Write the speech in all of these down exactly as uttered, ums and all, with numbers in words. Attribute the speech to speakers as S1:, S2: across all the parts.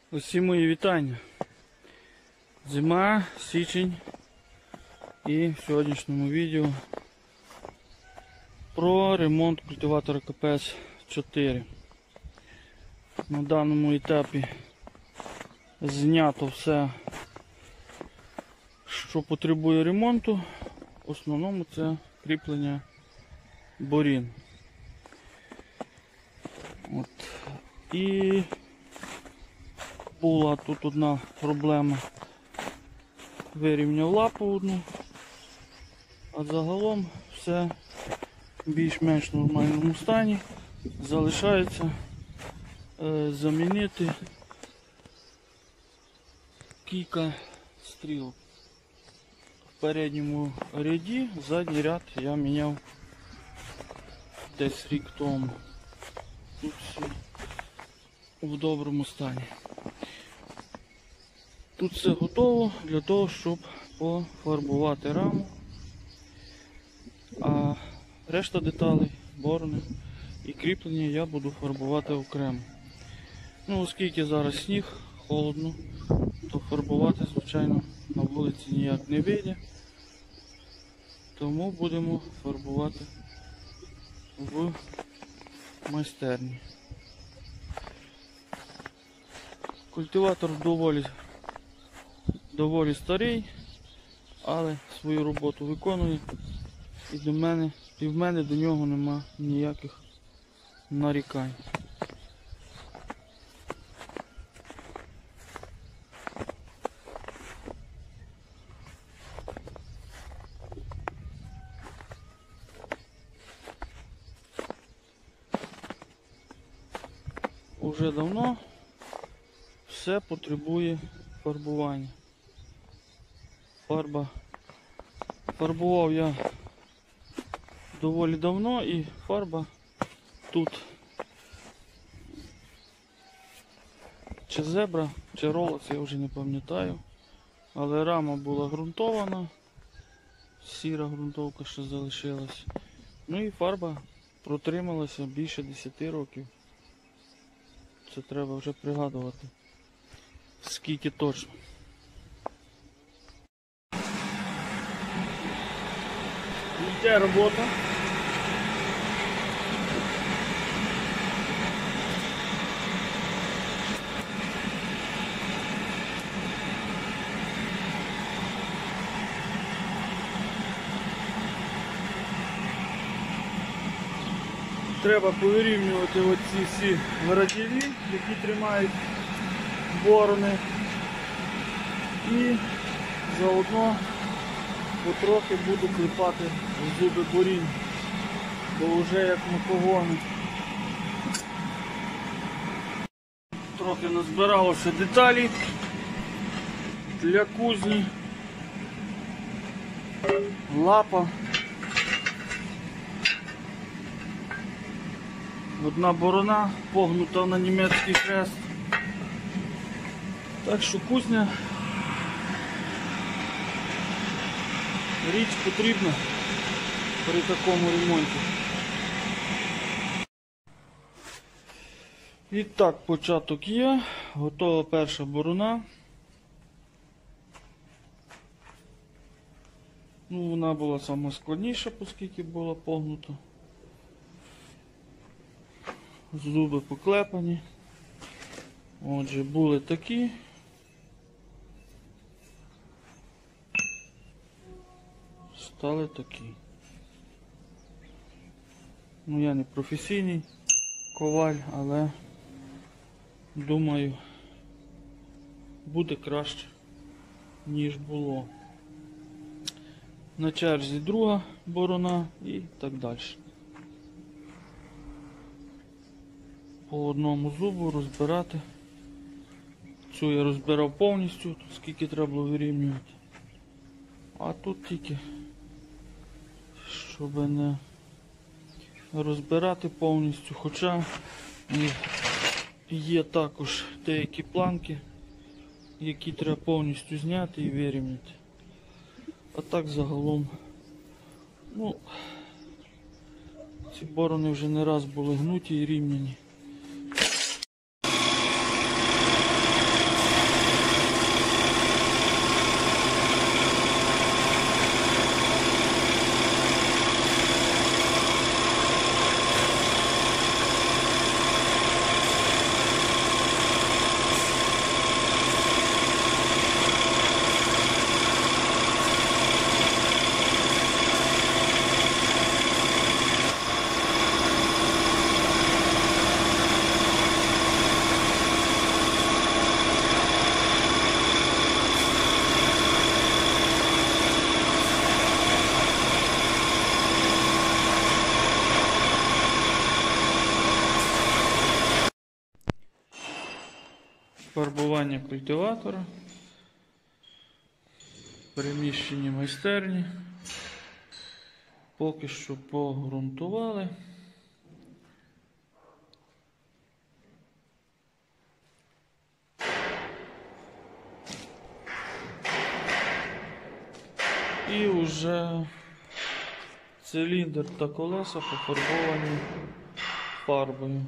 S1: Усі мої вітання. Зима, січень і в сьогоднішньому відео про ремонт культиватора Ка Пе Ес чотири. На даному етапі знято все, що потребує ремонту. В основному це кріплення борін. От. І була тут одна проблема. Вирівняв лапу одну, а загалом все в більш-менш нормальному стані. Залишається е, замінити кілька стрілок. В передньому ряді, задній ряд я міняв десь рік тому. Тут все в доброму стані. Тут все готово для того, щоб пофарбувати раму, а решта деталей, борони і кріплення я буду фарбувати окремо. Ну, оскільки зараз сніг, холодно, то фарбувати, звичайно, на вулиці ніяк не вийде, тому будемо фарбувати в майстерні. Культиватор доволі доволі старий, але свою роботу виконує, і до мене, і в мене до нього нема ніяких нарікань. Уже давно все потребує фарбування. Фарба. Фарбував я доволі давно, і фарба тут чи зебра, чи ролакс, я вже не пам'ятаю. Але рама була ґрунтована, сіра ґрунтовка ще залишилась. Ну і фарба протрималася більше десяти років. Це треба вже пригадувати, скільки точно. Йде робота. Треба повирівнювати оці всі виразілі, які тримають борони, і заодно потрохи буду клепати в зуби борін, бо вже як на погони. Трохи назбиралося деталі для кузні, лапа. Одна борона погнута на німецький хрест. Так що кузня річ потрібна при такому ремонті. І так, початок є. Готова перша борона. Ну, вона була сама складніша, оскільки була погнута. Зуби поклепані. Отже, були такі. Стали такі. Ну, я не професійний коваль, але думаю, буде краще, ніж було. На черзі друга борона і так далі. По одному зубу розбирати. Цю я розбирав повністю, скільки треба було вирівнювати. А тут тільки, щоб не розбирати повністю, хоча є також деякі планки, які треба повністю зняти і вирівняти. А так загалом, ну, ці борони вже не раз були гнуті і рівняні. Фарбування культиватора. Приміщені майстерні. Поки що погрунтували. І вже циліндр та колеса пофарбовані фарбою.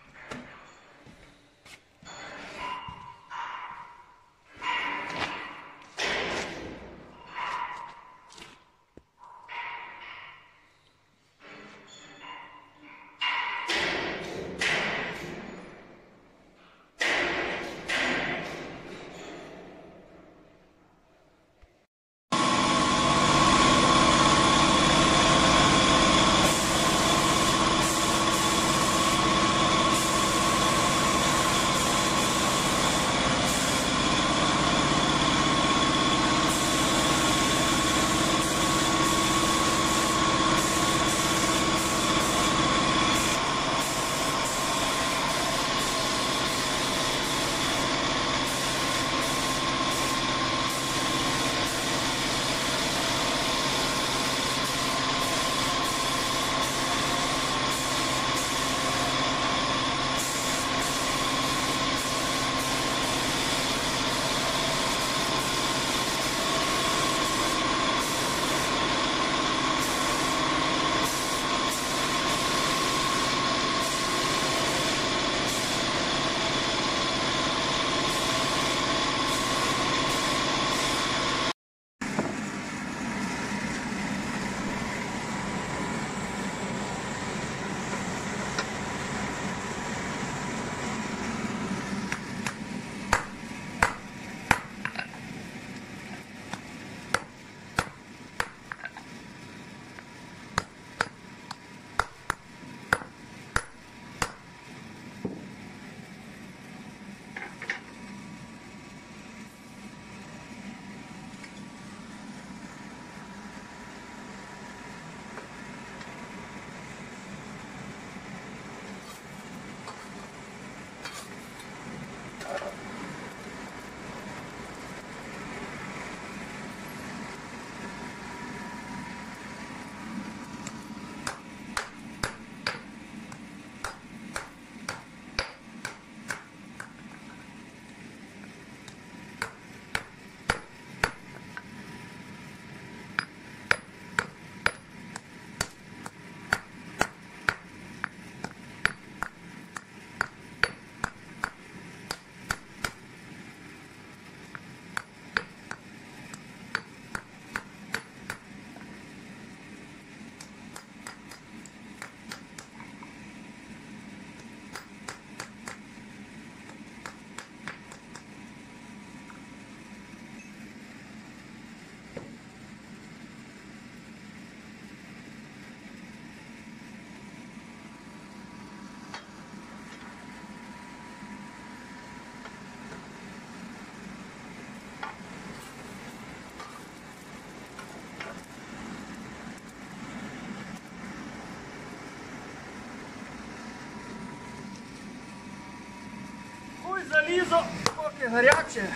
S2: Залізо, поки гаряче.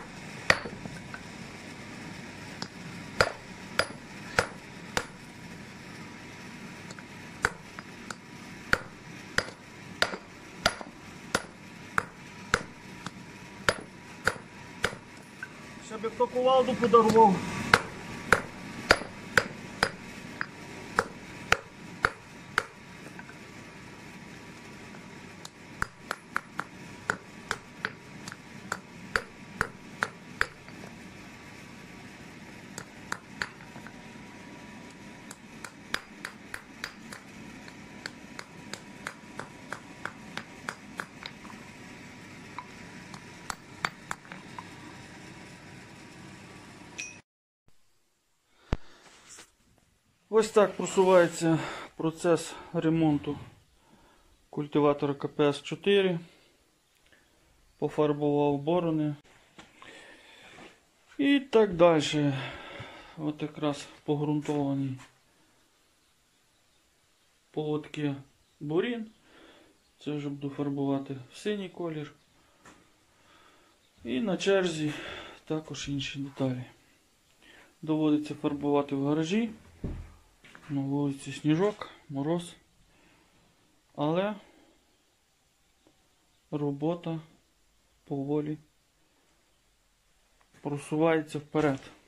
S2: Щоб хто кувалду подарував.
S1: Ось так просувається процес ремонту культиватора Ка Пе Ес чотири. Пофарбував борони. І так далі. От якраз погрунтовані полотки бурін. Це вже буду фарбувати в синій колір. І на черзі також інші деталі. Доводиться фарбувати в гаражі. На вулиці сніжок, мороз. Але робота поволі просувається вперед.